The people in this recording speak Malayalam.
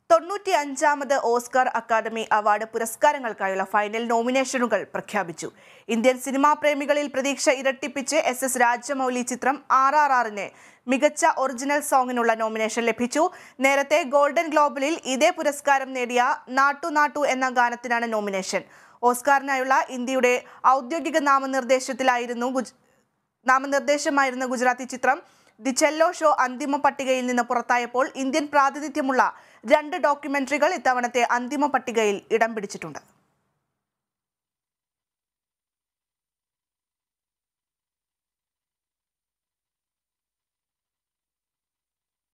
95ാമത് ഓസ്കാർ അക്കാദമി അവാർഡ് പുരസ്കാരങ്ങൾക്കായുള്ള ഫൈനൽ നോമിനേഷനുകൾ പ്രഖ്യാപിച്ചു. ഇന്ത്യൻ സിനിമാ പ്രേമികളിൽ പ്രതീക്ഷ ഇരട്ടിപ്പിച്ച് SS രാജമൗലി ചിത്രം RRRന് മികച്ച ഒറിജിനൽ സോങ്ങിനുള്ള നോമിനേഷൻ ലഭിച്ചു. നേരത്തെ ഗോൾഡൻ ഗ്ലോബിൽ ഇതേ പുരസ്കാരം നേടിയ നാട്ടു നാട്ടു എന്ന ഗാനത്തിനാണ് നോമിനേഷൻ. ഓസ്കാറിനായുള്ള ഇന്ത്യയുടെ ഔദ്യോഗിക നാമനിർദ്ദേശമായിരുന്ന ഗുജറാത്തി ചിത്രം ദി ചെല്ലോ ഷോ അന്തിമ പട്ടികയിൽ നിന്ന് പുറത്തായപ്പോൾ ഇന്ത്യൻ പ്രാതിനിധ്യമുള്ള 2 ഡോക്യുമെന്ററികൾ ഇത്തവണത്തെ അന്തിമ പട്ടികയിൽ ഇടം പിടിച്ചിട്ടുണ്ട്.